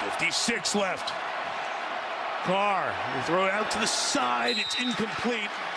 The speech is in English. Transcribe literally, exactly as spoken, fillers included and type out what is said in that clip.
fifty-six left. Carr will throw it out to the side. It's incomplete.